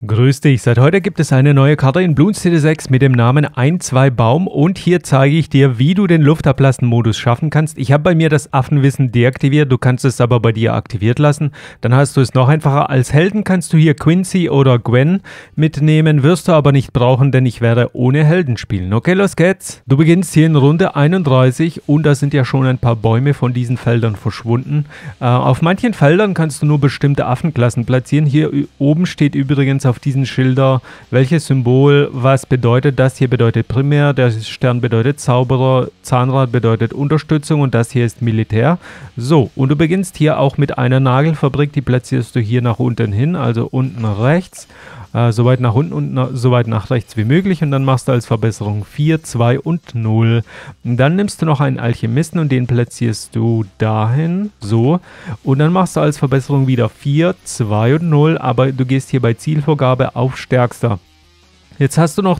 Grüß dich, seit heute gibt es eine neue Karte in Bloons TD 6 mit dem Namen 1-2 Baum und hier zeige ich dir, wie du den Luftablassen-Modus schaffen kannst. Ich habe bei mir das Affenwissen deaktiviert, du kannst es aber bei dir aktiviert lassen, dann hast du es noch einfacher. Als Helden kannst du hier Quincy oder Gwen mitnehmen, wirst du aber nicht brauchen, denn ich werde ohne Helden spielen. Okay, los geht's. Du beginnst hier in Runde 31 und da sind ja schon ein paar Bäume von diesen Feldern verschwunden. Auf manchen Feldern kannst du nur bestimmte Affenklassen platzieren. Hier oben steht übrigens auf diesen Schilder, welches Symbol was bedeutet. Das hier bedeutet Primär, der Stern bedeutet Zauberer, Zahnrad bedeutet Unterstützung und das hier ist Militär. So, und du beginnst hier auch mit einer Nagelfabrik, die platzierst du hier nach unten hin, also unten rechts. So weit nach unten und so weit nach rechts wie möglich und dann machst du als Verbesserung 4, 2 und 0. Und dann nimmst du noch einen Alchemisten und den platzierst du dahin, so. Und dann machst du als Verbesserung wieder 4, 2 und 0, aber du gehst hier bei Zielvorgabe auf Stärkster. Jetzt hast du noch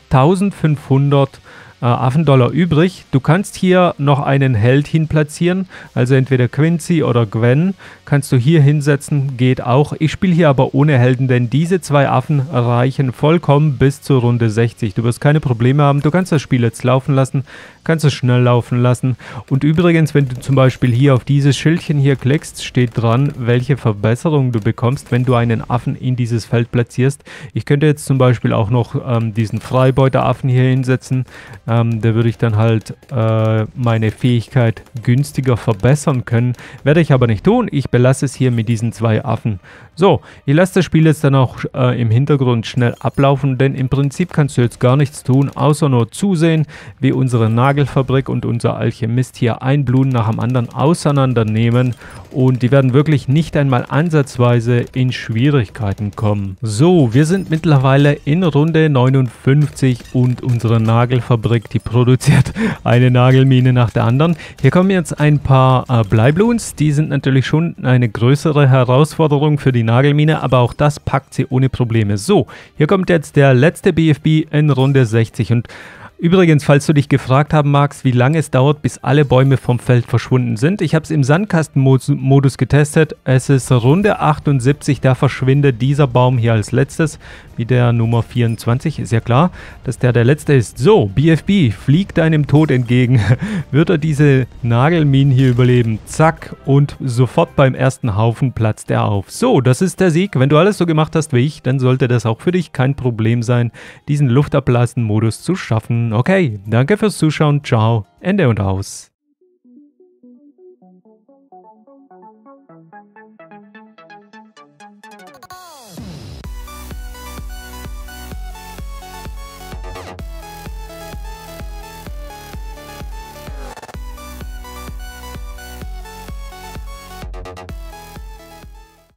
1500 Affendollar übrig. Du kannst hier noch einen Held hin platzieren, also entweder Quincy oder Gwen kannst du hier hinsetzen, geht auch. Ich spiele hier aber ohne Helden, denn diese zwei Affen reichen vollkommen bis zur Runde 60. Du wirst keine Probleme haben, du kannst das Spiel jetzt laufen lassen, kannst es schnell laufen lassen. Und übrigens, wenn du zum Beispiel hier auf dieses Schildchen hier klickst, steht dran, welche Verbesserung du bekommst, wenn du einen Affen in dieses Feld platzierst. Ich könnte jetzt zum Beispiel auch noch diesen Freibeuteraffen hier hinsetzen. Da würde ich dann halt meine Fähigkeit günstiger verbessern können. Werde ich aber nicht tun. Ich belasse es hier mit diesen zwei Affen. So, ich lasse das Spiel jetzt dann auch im Hintergrund schnell ablaufen, denn im Prinzip kannst du jetzt gar nichts tun, außer nur zusehen, wie unsere Nagelfabrik und unser Alchemist hier ein Blumen nach dem anderen auseinandernehmen und die werden wirklich nicht einmal ansatzweise in Schwierigkeiten kommen. So, wir sind mittlerweile in Runde 59 und unsere Nagelfabrik, die produziert eine Nagelmine nach der anderen. Hier kommen jetzt ein paar Bleibloons, die sind natürlich schon eine größere Herausforderung für die Nagelmine, aber auch das packt sie ohne Probleme. So, hier kommt jetzt der letzte BFB in Runde 60 und übrigens, falls du dich gefragt haben magst, wie lange es dauert, bis alle Bäume vom Feld verschwunden sind, ich habe es im Sandkastenmodus getestet. Es ist Runde 78, da verschwindet dieser Baum hier als letztes, wie der Nummer 24. Ist ja klar, dass der letzte ist. So, BFB fliegt deinem Tod entgegen. Wird er diese Nagelminen hier überleben? Zack, und sofort beim ersten Haufen platzt er auf. So, das ist der Sieg. Wenn du alles so gemacht hast wie ich, dann sollte das auch für dich kein Problem sein, diesen Luftablassen-Modus zu schaffen. Okay, danke fürs Zuschauen. Ciao, Ende und aus.